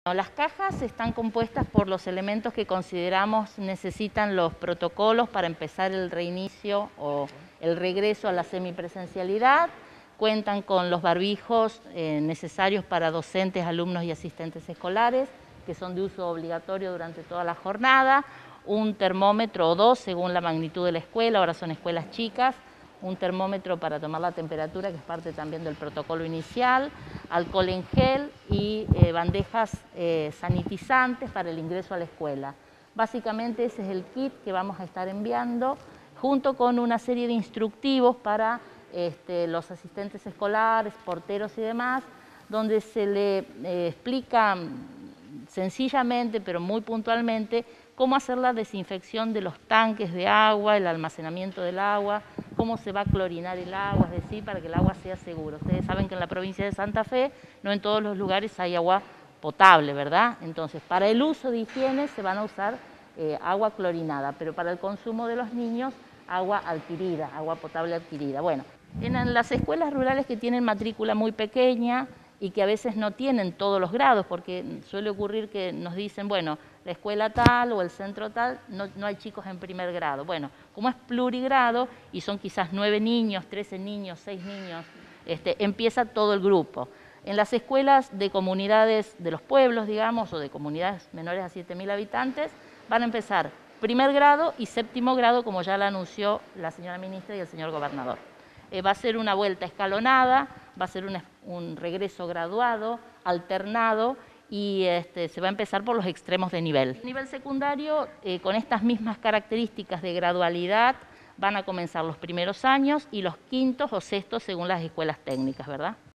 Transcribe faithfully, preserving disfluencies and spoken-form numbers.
Las cajas están compuestas por los elementos que consideramos necesitan los protocolos para empezar el reinicio o el regreso a la semipresencialidad. Cuentan con los barbijos eh, necesarios para docentes, alumnos y asistentes escolares, que son de uso obligatorio durante toda la jornada, un termómetro o dos según la magnitud de la escuela, ahora son escuelas chicas, un termómetro para tomar la temperatura, que es parte también del protocolo inicial, alcohol en gel y eh, bandejas eh, sanitizantes para el ingreso a la escuela. Básicamente ese es el kit que vamos a estar enviando, junto con una serie de instructivos para este, los asistentes escolares, porteros y demás, donde se le eh, explica sencillamente, pero muy puntualmente, cómo hacer la desinfección de los tanques de agua, el almacenamiento del agua, cómo se va a clorinar el agua, es decir, para que el agua sea segura. Ustedes saben que en la provincia de Santa Fe no en todos los lugares hay agua potable, ¿verdad? Entonces, para el uso de higiene se van a usar eh, agua clorinada, pero para el consumo de los niños, agua adquirida, agua potable adquirida. Bueno, en las escuelas rurales que tienen matrícula muy pequeña y que a veces no tienen todos los grados, porque suele ocurrir que nos dicen, bueno, la escuela tal o el centro tal, no, no hay chicos en primer grado. Bueno, como es plurigrado y son quizás nueve niños, trece niños, seis niños, este, empieza todo el grupo. En las escuelas de comunidades de los pueblos, digamos, o de comunidades menores a siete mil habitantes, van a empezar primer grado y séptimo grado, como ya lo anunció la señora ministra y el señor gobernador. Eh, va a ser una vuelta escalonada, va a ser un, un regreso graduado, alternado, y este, se va a empezar por los extremos de nivel. El nivel secundario, eh, con estas mismas características de gradualidad, van a comenzar los primeros años y los quintos o sextos según las escuelas técnicas, ¿verdad?